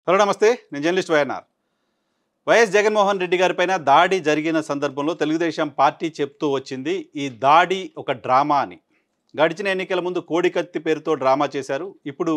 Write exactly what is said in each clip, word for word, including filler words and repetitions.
Hello నమస్తే, నేను journalist YNR. YS Jaganmohan Reddy గారిపైన దాడి జరిగిన సందర్భంలో తెలుగుదేశం పార్టీ చెప్తూ వచ్చింది ఈ దాడి ఒక డ్రామా అని. గడిచిన ఎన్నికల ముందు కోడికత్తి పేరుతో డ్రామా చేశారు. ఇప్పుడు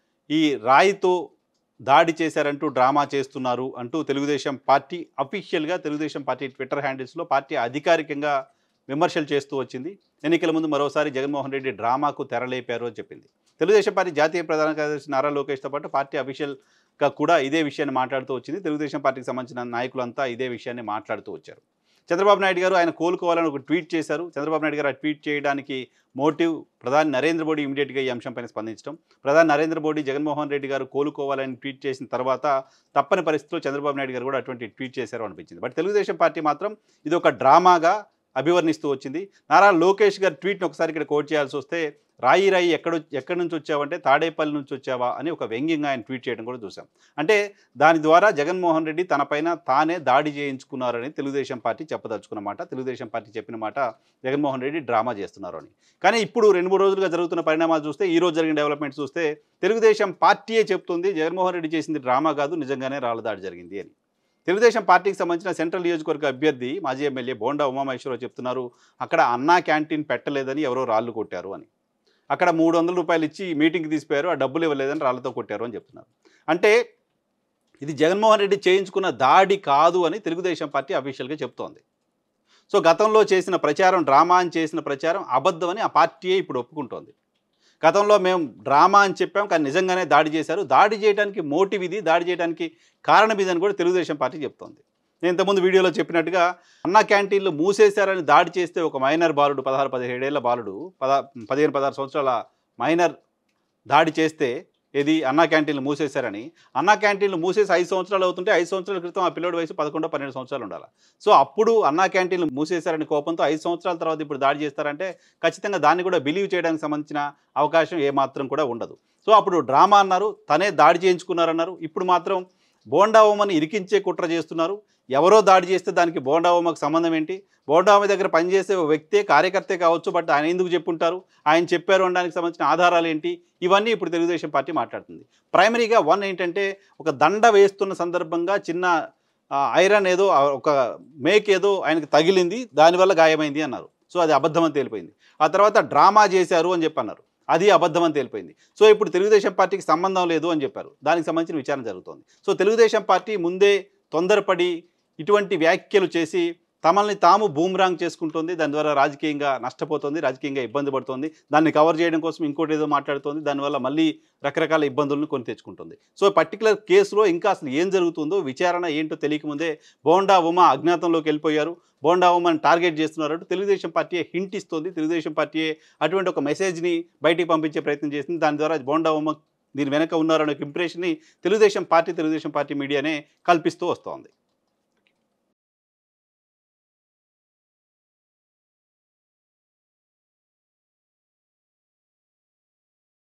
ఈ రాయితో దాడి చేశారంటూ డ్రామా చేస్తున్నారు అంటూ తెలుగుదేశం పార్టీ అఫీషియల్గా తెలుగుదేశం పార్టీ ట్విట్టర్ హ్యాండిల్స్లో పార్టీ అధికారికంగా విమర్శలు చేస్తూ వచ్చింది. ఎన్నికల ముందు మరోసారి జగన్మోహన్ రెడ్డి డ్రామాకు తెరలేపారు అని చెప్పింది. తెలుగుదేశం పార్టీ జాతీయ ప్రధాన కార్యదర్శి నారా లోకేష్తో పాటు పార్టీ అఫీషియల్గా కూడా ఇదే విషయాన్ని మాట్లాడుతూ వచ్చింది. తెలుగుదేశం పార్టీకి సంబంధించిన నాయకులంతా ఇదే విషయాన్ని మాట్లాడుతూ వచ్చారు. చంద్రబాబు నాయుడు గారు ఆయన కోలుకోవాలని ఒక ట్వీట్ చేశారు. చంద్రబాబు నాయుడు గారు ఆ ట్వీట్ చేయడానికి మోటివ్ ప్రధాని నరేంద్ర మోడీ ఇమీడియట్గా ఈ అంశంపైన స్పందించడం. ప్రధాని నరేంద్ర మోడీ జగన్మోహన్ రెడ్డి గారు కోలుకోవాలని ట్వీట్ చేసిన తర్వాత తప్పని పరిస్థితుల్లో చంద్రబాబు నాయుడు గారు కూడా అటువంటి ట్వీట్ చేశారు అనిపించింది. బట్ తెలుగుదేశం పార్టీ మాత్రం ఇది ఒక డ్రామాగా అభివర్ణిస్తూ వచ్చింది. నారా లోకేష్ గారి ట్వీట్ని ఒకసారి ఇక్కడ కోట్ చేయాల్సి వస్తే, రాయి రాయి ఎక్కడ ఎక్కడి నుంచి వచ్చావంటే తాడేపల్లి నుంచి వచ్చావా అని ఒక వ్యంగ్యంగా ఆయన ట్వీట్ చేయడం కూడా చూసాం. అంటే దాని ద్వారా జగన్మోహన్ రెడ్డి తనపైన తానే దాడి చేయించుకున్నారని తెలుగుదేశం పార్టీ చెప్పదలుచుకున్న మాట. తెలుగుదేశం పార్టీ చెప్పిన మాట జగన్మోహన్ రెడ్డి డ్రామా చేస్తున్నారు అని. కానీ ఇప్పుడు రెండు మూడు రోజులుగా జరుగుతున్న పరిణామాలు చూస్తే, ఈ రోజు జరిగిన డెవలప్మెంట్ చూస్తే తెలుగుదేశం పార్టీయే చెప్తుంది జగన్మోహన్ రెడ్డి చేసింది డ్రామా కాదు, నిజంగానే రాళ్ల దాడి జరిగింది అని. తెలుగుదేశం పార్టీకి సంబంధించిన సెంట్రల్ నియోజకవర్గ అభ్యర్థి మాజీ ఎమ్మెల్యే బోండా ఉమామహేశ్వరరావు చెప్తున్నారు, అక్కడ అన్నా క్యాంటీన్ పెట్టలేదని ఎవరో రాళ్ళు కొట్టారు అని. అక్కడ మూడు వందల రూపాయలు ఇచ్చి మీటింగ్కి తీసిపోయారు, ఆ డబ్బులు ఇవ్వలేదని రాళ్లతో కొట్టారు అని చెప్తున్నారు. అంటే ఇది జగన్మోహన్ రెడ్డి చేయించుకున్న దాడి కాదు అని తెలుగుదేశం పార్టీ అఫీషియల్గా చెప్తోంది. సో గతంలో చేసిన ప్రచారం, డ్రామా అని చేసిన ప్రచారం అబద్ధమని ఆ పార్టీయే ఇప్పుడు ఒప్పుకుంటోంది. గతంలో మేము డ్రామా అని చెప్పాం, కానీ నిజంగానే దాడి చేశారు. దాడి చేయడానికి మోటివ్ ఇది, దాడి చేయడానికి కారణం ఇదని కూడా తెలుగుదేశం పార్టీ చెప్తోంది. నేను ఇంతకుముందు వీడియోలో చెప్పినట్టుగా అన్నా క్యాంటీన్లు మూసేశారని దాడి చేస్తే ఒక మైనర్ బాలుడు, పదహారు పదిహేడేళ్ల బాలుడు, పద పదిహేను పదహారు సంవత్సరాల మైనర్ దాడి చేస్తే ఇది అన్నా క్యాంటీన్లు మూసేశారని, అన్నా క్యాంటీన్లు మూసేసి ఐదు సంవత్సరాలు అవుతుంటే ఐదు సంవత్సరాల క్రితం ఆ పిల్లోడి వయసు పదకొండు పన్నెండు సంవత్సరాలు ఉండాలి. సో అప్పుడు అన్నా క్యాంటీన్లు మూసేశారని కోపంతో ఐదు సంవత్సరాల తర్వాత ఇప్పుడు దాడి చేస్తారంటే ఖచ్చితంగా దాన్ని కూడా బిలీవ్ చేయడానికి సంబంధించిన అవకాశం ఏమాత్రం కూడా ఉండదు. సో అప్పుడు డ్రామా అన్నారు, తనే దాడి చేయించుకున్నారన్నారు. ఇప్పుడు మాత్రం బోండా ఉమని ఇరికించే కుట్ర చేస్తున్నారు. ఎవరో దాడి చేస్తే దానికి బోండా ఉమకు సంబంధం ఏంటి? బోండా ఉమ దగ్గర పనిచేసే ఒక వ్యక్తే, కార్యకర్తే కావచ్చు, బట్ ఆయన ఎందుకు చెప్పుంటారు, ఆయన చెప్పారు అనడానికి సంబంధించిన ఆధారాలు ఏంటి, ఇవన్నీ ఇప్పుడు తెలుగుదేశం పార్టీ మాట్లాడుతుంది. ప్రైమరీగా వన్ ఏంటంటే, ఒక దండ వేస్తున్న సందర్భంగా చిన్న ఐరన్ ఏదో, ఒక మేక్ ఏదో ఆయనకు తగిలింది, దానివల్ల గాయమైంది అన్నారు. సో అది అబద్ధం అని తేలిపోయింది. ఆ తర్వాత డ్రామా చేశారు అని చెప్పన్నారు, అది అబద్ధం అని తేలిపోయింది. సో ఇప్పుడు తెలుగుదేశం పార్టీకి సంబంధం లేదు అని చెప్పారు. దానికి సంబంధించిన విచారణ జరుగుతోంది. సో తెలుగుదేశం పార్టీ ముందే తొందరపడి ఇటువంటి వ్యాఖ్యలు చేసి తమల్ని తాము బూమ్రాంగ్ చేసుకుంటుంది. దాని ద్వారా రాజకీయంగా నష్టపోతుంది, రాజకీయంగా ఇబ్బంది పడుతుంది. దాన్ని కవర్ చేయడం కోసం ఇంకోటి ఏదో మాట్లాడుతుంది. దానివల్ల మళ్ళీ రకరకాల ఇబ్బందులను కొని తెచ్చుకుంటుంది. సో పర్టికులర్ కేసులో ఇంకా అసలు ఏం జరుగుతుందో, విచారణ ఏంటో తెలియకముందే బోండా ఉమ అజ్ఞాతంలోకి వెళ్ళిపోయారు, బోండా ఉమని టార్గెట్ చేస్తున్నారంటూ తెలుగుదేశం పార్టీ హింట్ ఇస్తుంది. తెలుగుదేశం పార్టీ అటువంటి ఒక మెసేజ్ని బయటికి పంపించే ప్రయత్నం చేసింది. దాని ద్వారా బోండా ఉమ దీని వెనక ఉన్నారనే ఇంప్రెషన్ని తెలుగుదేశం పార్టీ తెలుగుదేశం పార్టీ మీడియానే కల్పిస్తూ వస్తోంది.